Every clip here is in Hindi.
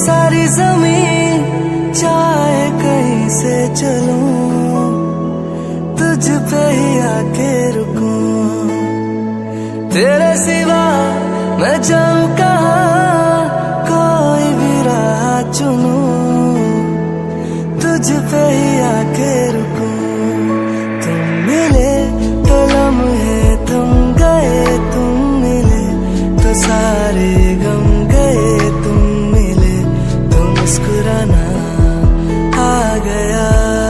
सारी ज़मीं चाहे कहीं से चलूं, तुझ पे ही आके रुकूं। तेरे सिवा मैं जाऊं कहाँ, कोई भी राह चुनूं, तुझ पे ही आके रुकूं। तुम मिले तो लम्हे थम गए, तुम मिले तो सारे गम गए, तुम मिले तो मुस्कुराना आ गया।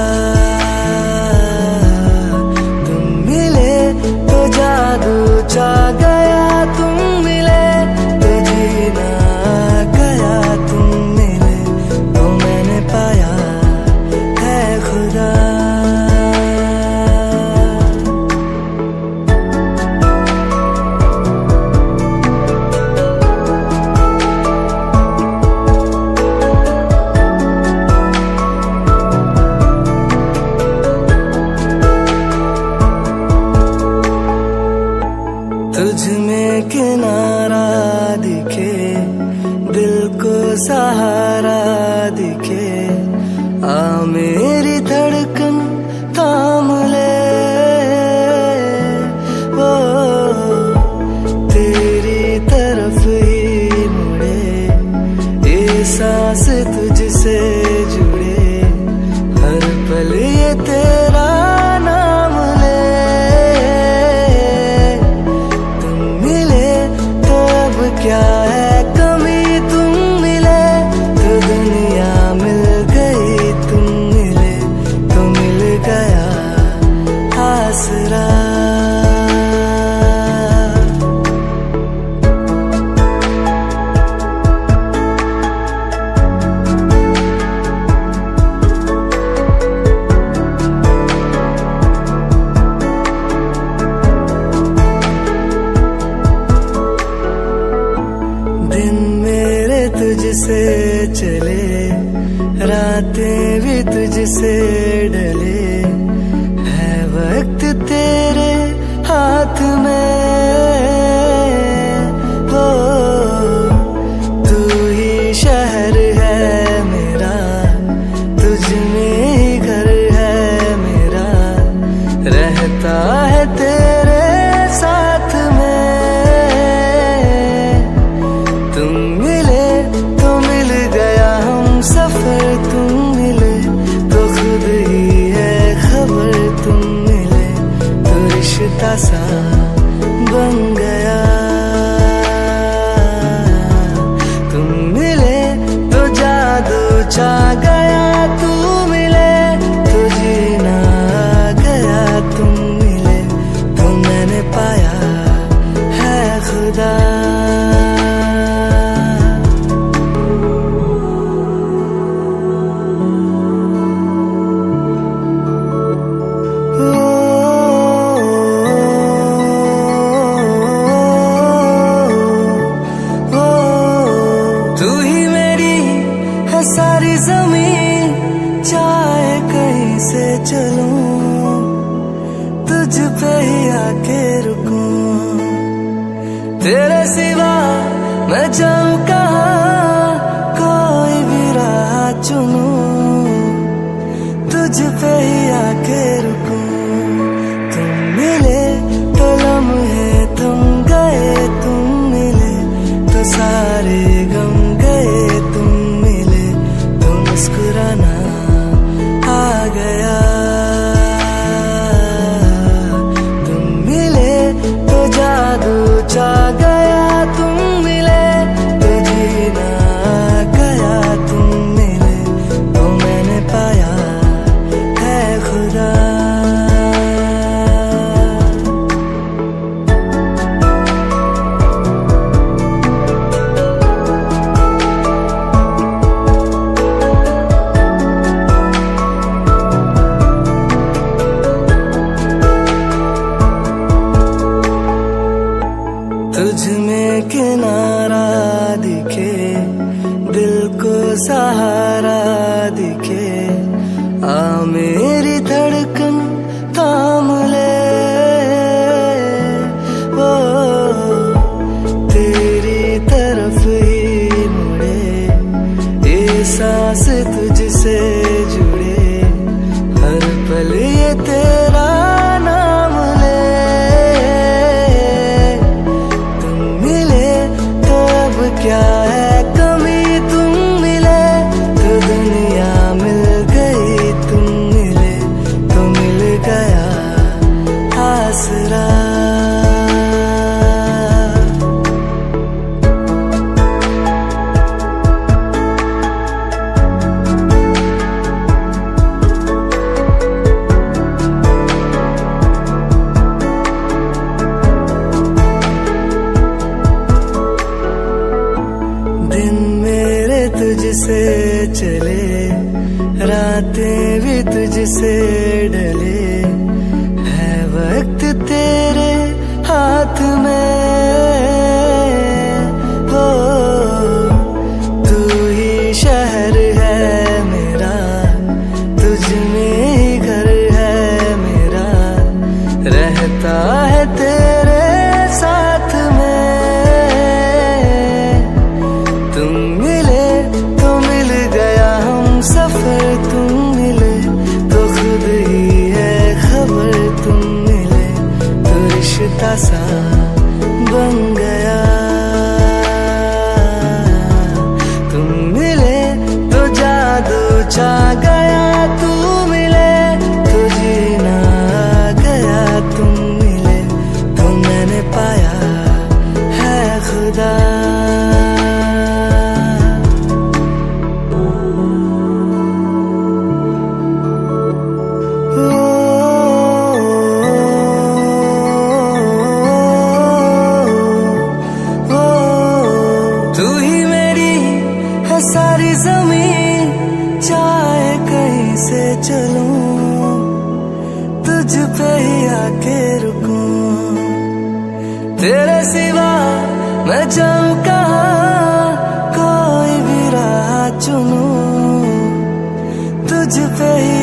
तुम मिले तो जादू छा गया, तुम मिले तो जीना गया, तुम मिले तो मैंने पाया है खुदा। तुझ में किनारा दिखे, दिल को सहारा दिखे, आ मेरी धड़कन थाम ले। वो तेरी तरफ ही मुड़े, ये सांस तुझसे जुड़े, हर पल ये तेरा नाम ले। क्या है कमी, तुम मिले तो दुनिया मिल गई, तुम मिले तो मिल गया आसरा। तुझसे चले, रातें भी तुझसे डले, है वक्त तेरे हाथ में। हो तू ही शहर है मेरा, तुझ में ही घर है मेरा, रहता है तेरे साथ में। तुम मिले तो मिल गया हम सफर, तुम मिले तो खुद ही है खबर, तुम मिले तो रिश्ता सा बन गया। तुम मिले तो जादू छा गया, तू मिले तो जीना गया, तुम मिले तो मैंने पाया है खुदा। सारी ज़मीं चाहे कहीं से चलूं, तुझ पे ही आके रुकूं। तेरे सिवा मैं जाऊं कहाँ, कोई भी राह चुनूं, तुझ पे ही आके रुकूं। तुम मिले तो लम्हे थम गए, तुम मिले तो सारे गम गए, तुम मुस्कुराना आ गया। तुम मिले तो जादू छा गया, तुम मिले तो जीना गया, तुम मिले तो मैंने पाया है खुदा। तुझ में किनारा दिखे, दिल को सहारा दिखे, आ मेरी धड़कन थाम ले। वो तेरी तरफ ही मुड़े, क्या है कमी, तुम मिले तो दुनिया मिल गई, तुम मिले तो मिल गया आसरा। दिन मेरे तुझसे चले, रातें भी तुझसे डले, है वक्त तेरे हाथ में। हो तू ही शहर है मेरा, तुझ में ही घर है मेरा, रहता है तेरे साथ में। तुम मिले तो मिल गया हम सफर, तुम मिले तो खुद ही है खबर, तुम मिले तो रिश्ता सा बन गया। तुम मिले तो जादू छा गया, तू मिले तो जीना आ गया, तुम मिले तो मैंने पाया है खुदा। तू ही मेरी है सारी ज़मीं, चाहे कहीं से चलूं, तुझ पे ही आके रुकूं। तेरे सिवा मैं जाऊं कहाँ, कोई भी राह चुनूं, तुझ पे ही